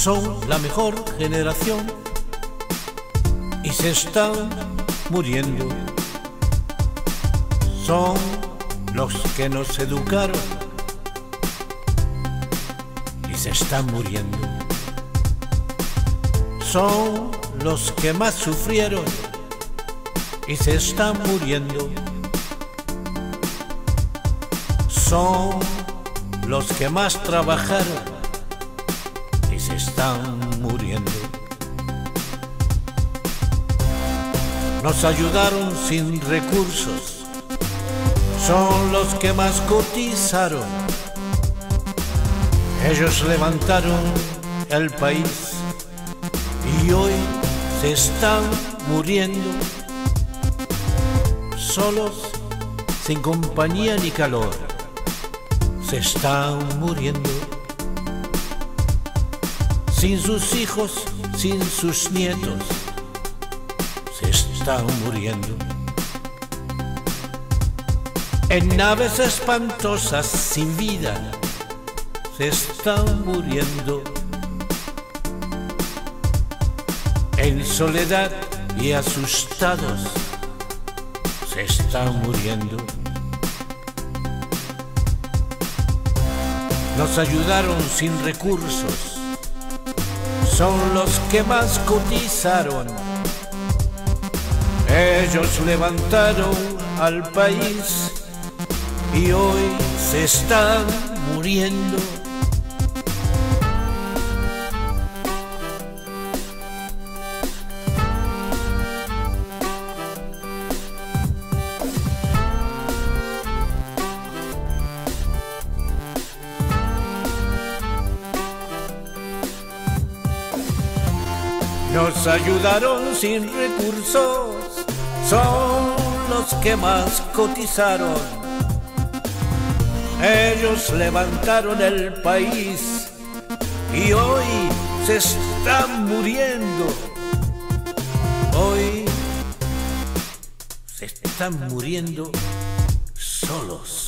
son la mejor generación y se están muriendo. Son los que nos educaron y se están muriendo. Son los que más sufrieron y se están muriendo. Son los que más trabajaron y se están muriendo. Nos ayudaron sin recursos, son los que más cotizaron. Ellos levantaron el país y hoy se están muriendo. Solos, sin compañía ni calor, se están muriendo. Sin sus hijos, sin sus nietos, se están muriendo. En naves espantosas sin vida, se están muriendo. En soledad y asustados, se están muriendo. Nos ayudaron sin recursos, son los que más cotizaron. Ellos levantaron al país y hoy se están muriendo. Nos ayudaron sin recursos, son los que más cotizaron. Ellos levantaron el país y hoy se están muriendo. Hoy se están muriendo solos.